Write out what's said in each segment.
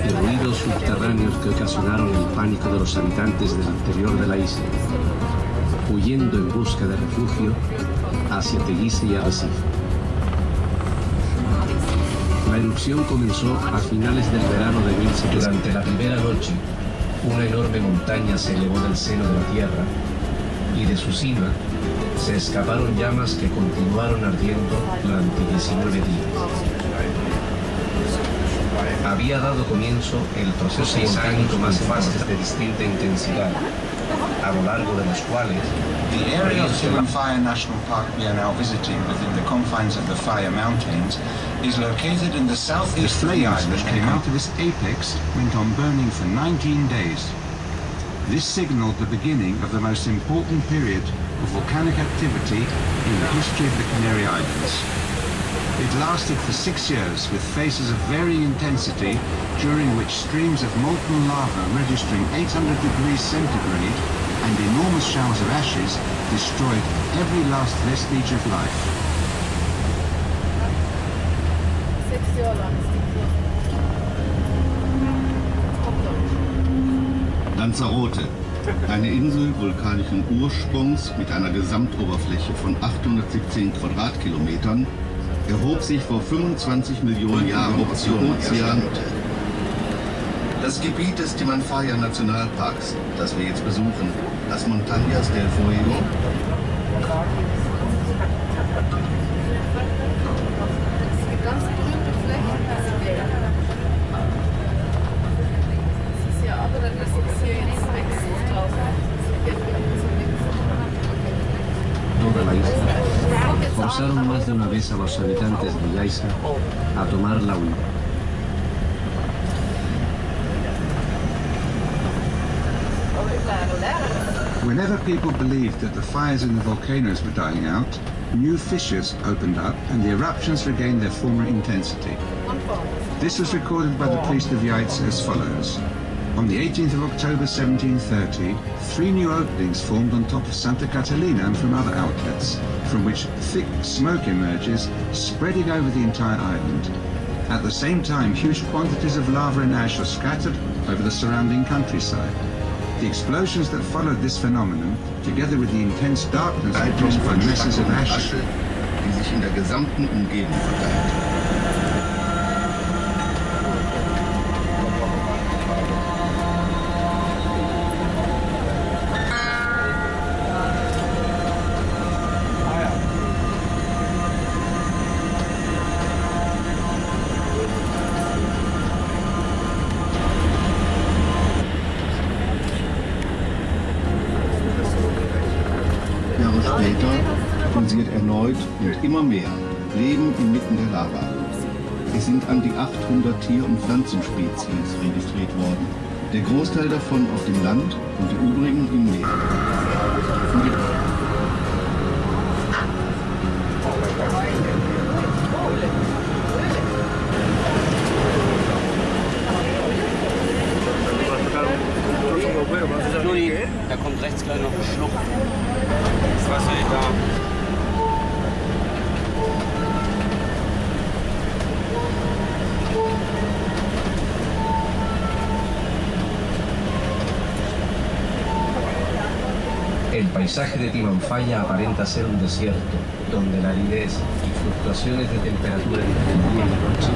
y ruidos subterráneos que ocasionaron el pánico de los habitantes del interior de la isla, huyendo en busca de refugio hacia Teguise y Arrecife. La erupción comenzó a finales del verano de 1700. Durante la primera noche, una enorme montaña se elevó del seno de la tierra y de su cima se escaparon llamas que continuaron ardiendo durante 19 días. Había dado comienzo el proceso volcánico más fases de distinta intensidad, a lo largo de los cuales the area of Timanfaya National Park we are now visiting within the confines of the Faya Mountains is located in the southeast of the island. The flames that came out of its apex went on burning for 19 days. This signaled the beginning of the most important period of volcanic activity in the history of the Canary Islands. It lasted for 6 years with phases of varying intensity, during which streams of molten lava registering 800 degrees centigrade and enormous showers of ashes destroyed every last vestige of life. Lanzarote, eine Insel vulkanischen Ursprungs mit einer Gesamtoberfläche von 817 Quadratkilometern, erhob sich vor 25 Millionen Jahren aus dem Ozean. Das Gebiet des Timanfaya Nationalparks, das wir jetzt besuchen, las Montañas del Fuego, toda la isla, forzaron más de una vez a los habitantes de Yaiza a tomar la huida. Whenever people believed that the fires in the volcanoes were dying out, new fissures opened up and the eruptions regained their former intensity. This was recorded by the priest of Yaitse as follows. On the 18th of October 1730, 3 new openings formed on top of Santa Catalina and from other outlets, from which thick smoke emerges, spreading over the entire island. At the same time, huge quantities of lava and ash are scattered over the surrounding countryside. The explosions that followed this phenomenon, together with the intense darkness produced by masses of ash, die sich in der gesamten Umgebung verteilt. Pulsiert erneut und immer mehr Leben inmitten der Lava. Es sind an die 800 Tier- und Pflanzenspezies registriert worden. Der Großteil davon auf dem Land und die übrigen im Meer. Da kommt rechts gleich noch eine Schlucht. Was sehe ich da? El paisaje de Timanfaya aparenta ser un desierto, donde la aridez y fluctuaciones de temperatura entre el día y la noche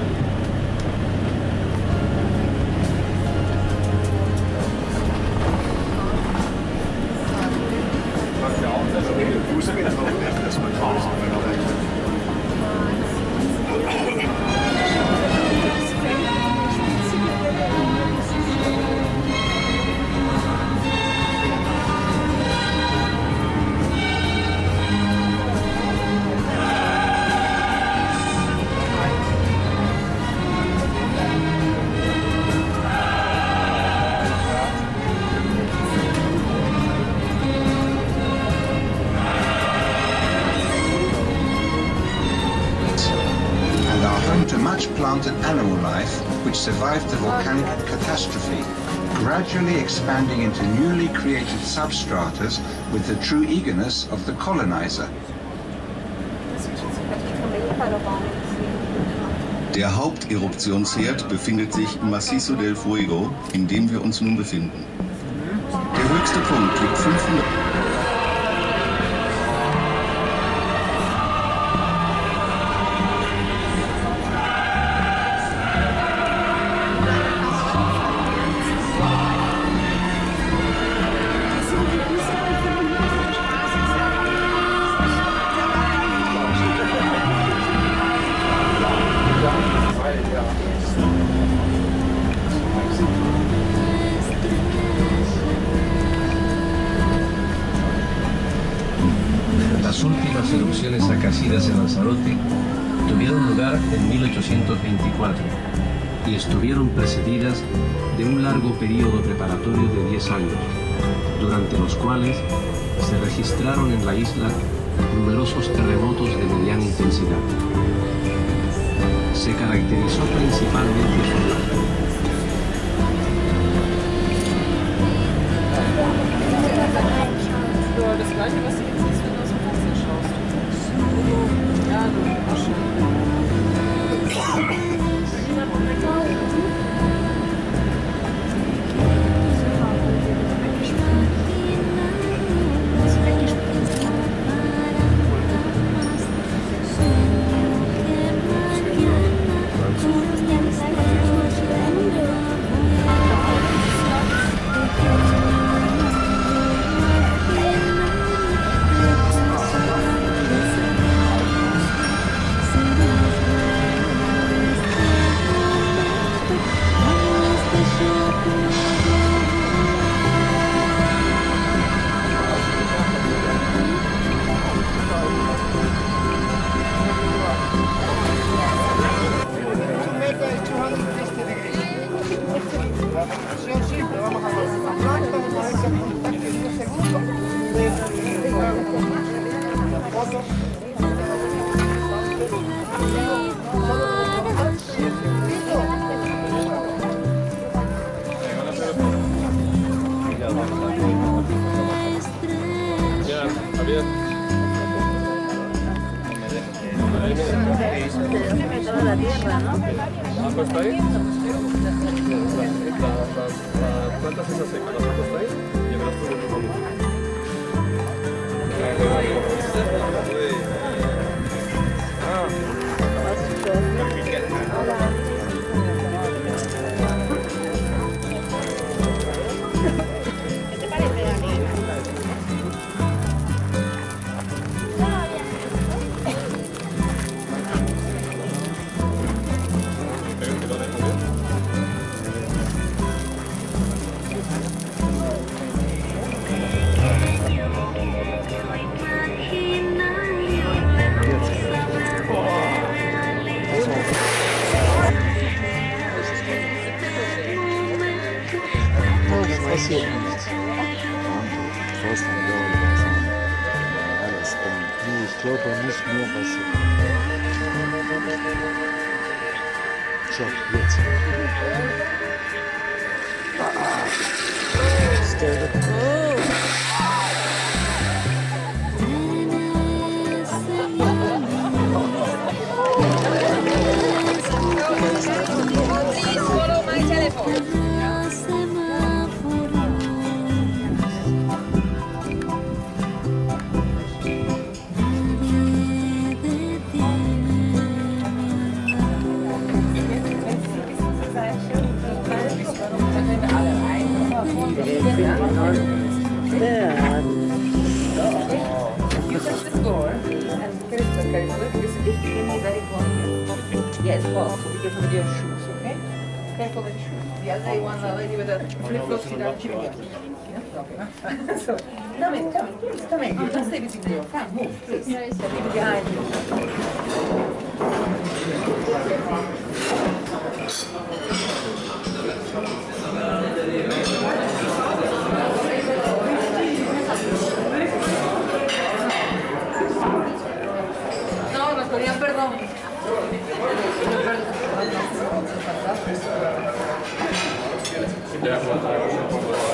planted animal life which survived the volcanic catastrophe, gradually expanding into newly created substratas with the true eagerness of the colonizer. Der Haupteruptionsherd befindet sich im Macizo del Fuego, in dem wir uns nun befinden. Der höchste Punkt liegt 500... Las últimas erupciones acacidas en Lanzarote tuvieron lugar en 1824 y estuvieron precedidas de un largo periodo preparatorio de 10 años, durante los cuales se registraron en la isla numerosos terremotos de mediana intensidad. Se caracterizó principalmente por la... Das Gleiche, was du jetzt siehst, wenn du aus dem Fenster schaust. Ja, du Asche. La tierra, ¿no? ¿La puesta ahí? La planta esa seca, ¿la has puesto ahí? Y verás todo el volumen. passiert nichts. Fast ein Jahr oder so. Alles. Ich glaube nicht mehr passiert. So, jetzt. Please follow my telephone. Yes, possible, because of your shoes, okay? Careful with the shoes. The other day, one lady with a flip-flops without chewing it. So, come in, please, come in. You can stay with you. Come, move, please. Leave it behind you. No, nos pedían perdón. Ya,